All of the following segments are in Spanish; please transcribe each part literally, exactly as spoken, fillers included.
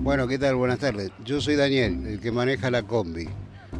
Bueno, ¿qué tal? Buenas tardes. Yo soy Daniel, el que maneja la combi.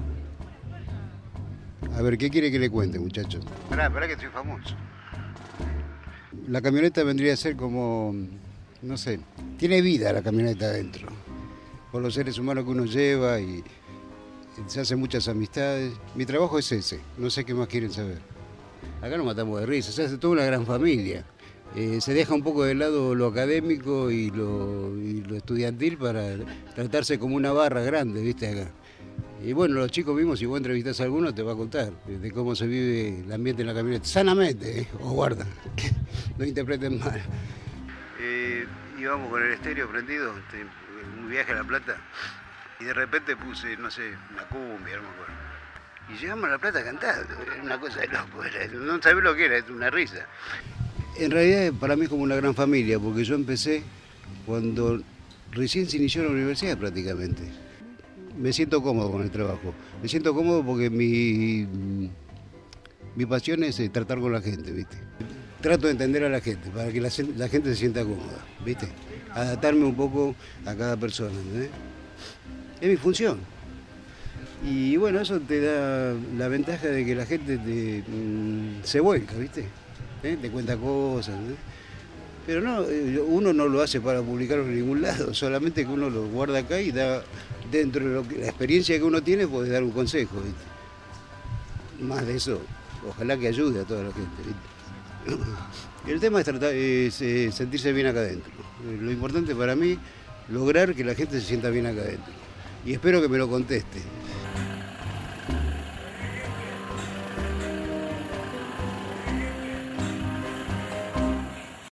A ver, ¿qué quiere que le cuente, muchachos? Pará, pará que soy famoso. La camioneta vendría a ser como, no sé, tiene vida la camioneta adentro. Por los seres humanos que uno lleva y se hacen muchas amistades. Mi trabajo es ese, no sé qué más quieren saber. Acá nos matamos de risa, se hace toda una gran familia. Eh, se deja un poco de lado lo académico y lo, y lo estudiantil para tratarse como una barra grande, ¿viste? Acá. Y bueno, los chicos vimos, si vos entrevistás a alguno, te va a contar de cómo se vive el ambiente en la camioneta. Sanamente, ¿eh? O guarda, no interpreten mal. Eh, íbamos con el estéreo prendido, un viaje a La Plata, y de repente puse, no sé, una cumbia, no me acuerdo. Y llegamos a La Plata cantando, era una cosa de loco, era, no sabés lo que era, es una risa. En realidad para mí es como una gran familia, porque yo empecé cuando recién se inició la universidad prácticamente. Me siento cómodo con el trabajo, me siento cómodo porque mi, mi pasión es tratar con la gente, ¿viste? Trato de entender a la gente, para que la, la gente se sienta cómoda, ¿viste? Adaptarme un poco a cada persona, ¿entendés? Es mi función. Y bueno, eso te da la ventaja de que la gente te, mmm, se vuelca, ¿viste? ¿Eh? Te cuenta cosas, ¿eh? Pero no, uno no lo hace para publicarlo en ningún lado, solamente que uno lo guarda acá y da, dentro de lo que, la experiencia que uno tiene, puede dar un consejo, ¿viste? Más de eso, ojalá que ayude a toda la gente, ¿viste? El tema es, tratar, es, es sentirse bien acá adentro. Lo importante para mí, lograr que la gente se sienta bien acá adentro. Y espero que me lo conteste.